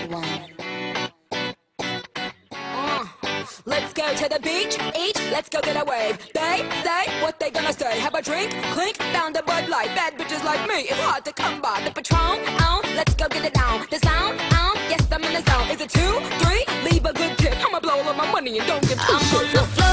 Let's go to the beach, each, let's go get a wave. They say what they gonna say. Have a drink, clink, down the Bud Light. Bad bitches like me, it's hard to come by. The Patron, let's go get it down. The sound, yes, I'm in the zone. Is it 2, 3? Leave a good tip. I'ma blow all of my money and don't give two shits.